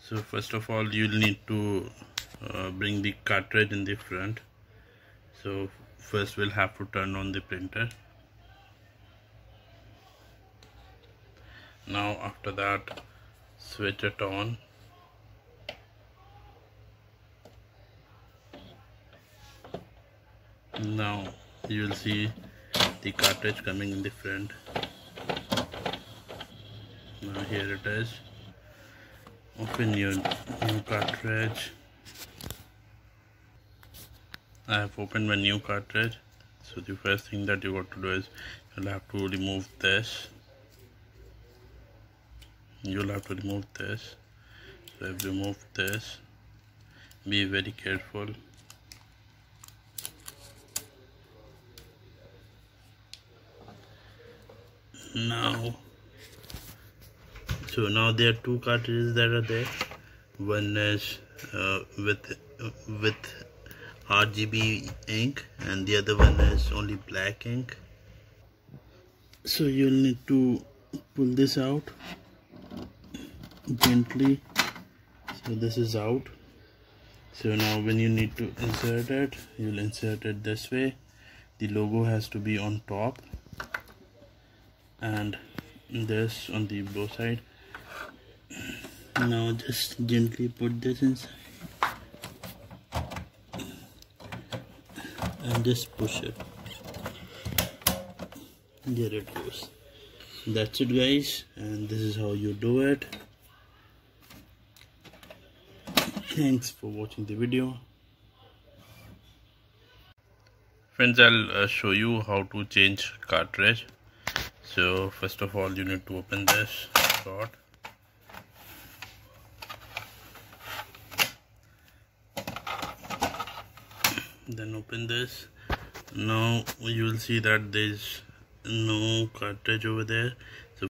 So first of all, you'll need to bring the cartridge in the front. So first we'll have to turn on the printer. Now after that, switch it on. Now you will see the cartridge coming in the front. Now here it is. Open your new cartridge. I have opened my new cartridge. So the first thing that you got to do is you'll have to remove this. So I've removed this. Be very careful. Now there are two cartridges that are there. One is with RGB ink, and the other one is only black ink. So you'll need to pull this out gently. So this is out. So now when you need to insert it, you'll insert it this way. The logo has to be on top, and this on the both side. Now just gently put this inside and just push it. There it goes. That's it, guys, and this is how you do it. Thanks for watching the video. Friends, I'll show you how to change cartridge. So first of all, you need to open this slot. Then open this. Now you will see that there's no cartridge over there.